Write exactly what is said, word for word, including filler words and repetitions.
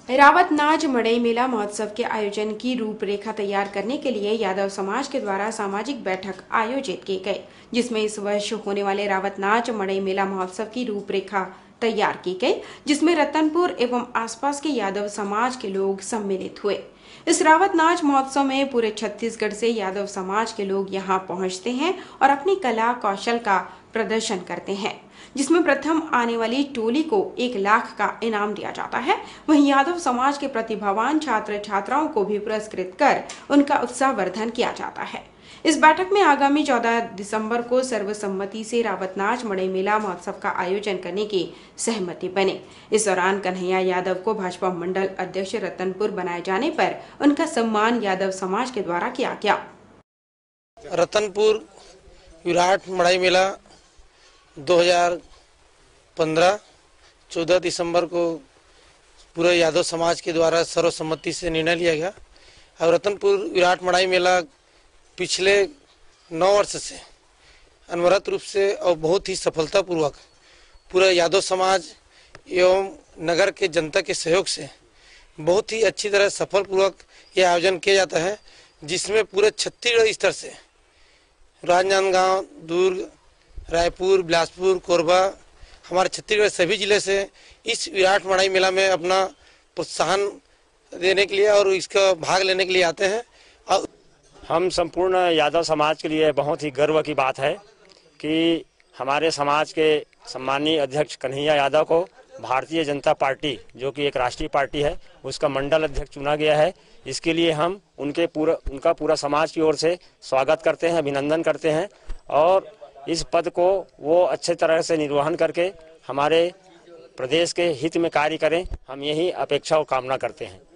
रावत नाच मड़ई मेला महोत्सव के आयोजन की रूपरेखा तैयार करने के लिए यादव समाज के द्वारा सामाजिक बैठक आयोजित की गई, जिसमें इस वर्ष होने वाले रावत नाच मड़ई मेला महोत्सव की रूपरेखा तैयार की गई, जिसमें रतनपुर एवं आसपास के यादव समाज के लोग सम्मिलित हुए। इस रावत नाच महोत्सव में पूरे छत्तीसगढ़ से यादव समाज के लोग यहां पहुंचते हैं और अपनी कला कौशल का प्रदर्शन करते हैं, जिसमें प्रथम आने वाली टोली को एक लाख का इनाम दिया जाता है। वहीं यादव समाज के प्रतिभावान छात्र छात्राओं को भी पुरस्कृत कर उनका उत्साहवर्धन किया जाता है। इस बैठक में आगामी चौदह दिसंबर को सर्वसम्मति से रावत नाच मड़ई मेला महोत्सव का आयोजन करने की सहमति बनी। इस दौरान कन्हैया यादव को भाजपा मंडल अध्यक्ष रतनपुर बनाए जाने पर उनका सम्मान यादव समाज के द्वारा किया गया। रतनपुर विराट मड़ई मेला दो हज़ार पंद्रह चौदह दिसंबर को पूरे यादव समाज के द्वारा सर्वसम्मति से निर्णय लिया गया और रतनपुर विराट मड़ई मेला पिछले नौ वर्ष से अनवरत रूप से और बहुत ही सफलतापूर्वक पूरे यादव समाज एवं नगर के जनता के सहयोग से बहुत ही अच्छी तरह सफलपूर्वक यह आयोजन किया जाता है, जिसमें पूरे छत्तीसगढ़ स्तर से राजनांदगांव, दुर्ग, रायपुर, बिलासपुर, कोरबा, हमारे छत्तीसगढ़ सभी जिले से इस विराट मड़ई मेला में अपना प्रोत्साहन देने के लिए और इसका भाग लेने के लिए आते हैं। और हम संपूर्ण यादव समाज के लिए बहुत ही गर्व की बात है कि हमारे समाज के सम्मानीय अध्यक्ष कन्हैया यादव को भारतीय जनता पार्टी, जो कि एक राष्ट्रीय पार्टी है, उसका मंडल अध्यक्ष चुना गया है। इसके लिए हम उनके पूरा उनका पूरा समाज की ओर से स्वागत करते हैं, अभिनंदन करते हैं और इस पद को वो अच्छे तरह से निर्वहन करके हमारे प्रदेश के हित में कार्य करें, हम यही अपेक्षा और कामना करते हैं।